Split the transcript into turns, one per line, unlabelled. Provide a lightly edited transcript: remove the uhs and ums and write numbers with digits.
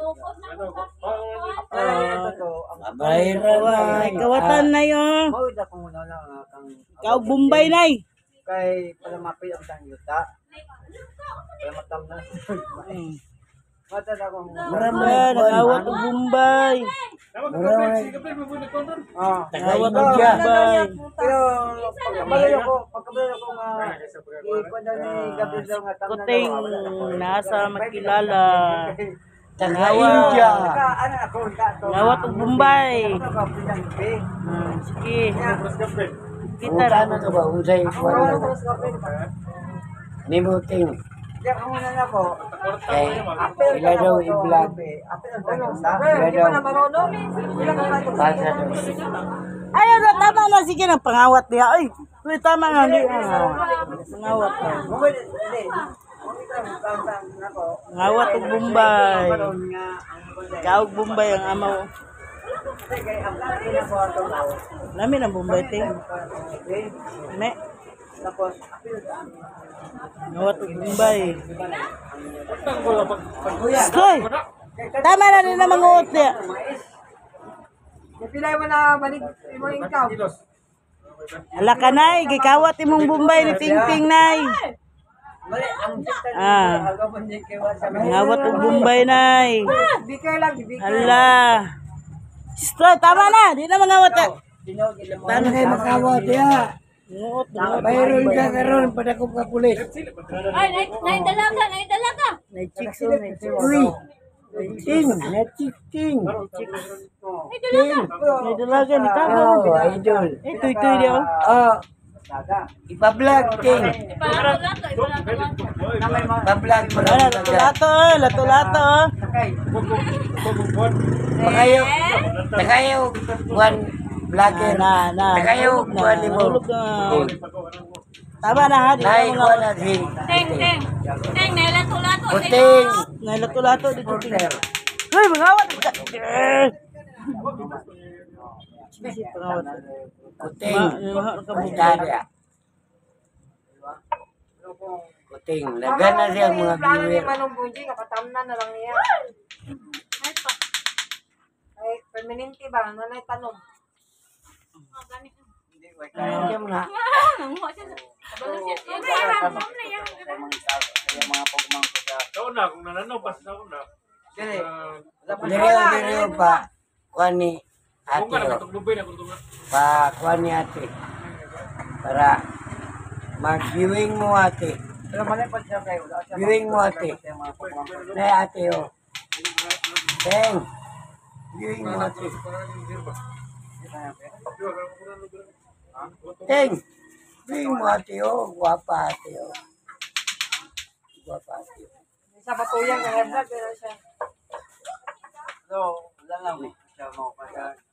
Ay, kawatan na yun. Ikaw Bombay na eh.
Kay palamapit ang tangyuta. Palamatam na. Mata na akong
Marami, nangawat ang Bombay.
Nangawat
ang Bombay.
Pero pagkabalo ko nga ikuan daw ni Gabriel daw nga tama na.
Kuting nasa makilala.
Nangawat.
Nangawat ang Bombay. Sige. Kita
Ano ka ba? Usay ko. Nimuting.
Kaya kung na ako,
Sila daw i-vlog.
apel ang tangyuta.
Sila daw. Pasa daw.
Ayun na, tama na. Sige na, pangawat niya. Ay, uy, tama nga. Pangawat ka. Pangawat ang Bombay. Ikaw Bombay ang amaw. Namin ang Bombay, ting. Me.
Tapos,
Ngawat ang Bombay. Skoy! Tama na rin na manguot niya.
pilay mo na balik mo ikaw.
Ala ka nay, gikawat imong Bombay ni Tingting nay. Ngawat ang Bombay nay.
Bigay lang, bigay.
Ala. Skoy, tama na. Di na mangawat ya.
Paano kayo makawat ya?
Nguot.
Mayroon ka karoon pada ko ka pulis.
Ay, naidalaga.
Nay chicks o, nay chicks.
Uy! Ting! Ting!
Nay dalaga ni Tago.
Oh, idol.
Tuy-tuy di oh.
Oh, ipa-vlog, Ting. Ipa-vlog mo
Ala,
lang.
lato-lato.
Takayo, one vlogger.
Na.
Takayo, one mo.
Nahulog na. Tama na ha. Di na
Nay,
mga
one na Ting.
Teng, nailato-lato.
Puting!
Nay lato-lato dito tingnan. Hoy, mangawat ka. Sige, pangawat.
Puting!
Mahal ka mo.
Dada. Puting! Lagan na siya mga viewer.
Manong bunji, kapatamnan na lang niya. Ay, permanente ba? Nanay tanong.
Diyan mo na. Dere pa. Kuha ni ate. Pa kuha ni ate. Para mag-viewing mo ate.
Pero malay pa siya kayo.
Viewing mo ate. Nay ate o. Teng. Viewing mo ate. Teng. Viewing mo ate o. Guwapa ate o. Guwapa ate o.
Sa patuyang kaya vlog pero siya. So, wala lang siya mo.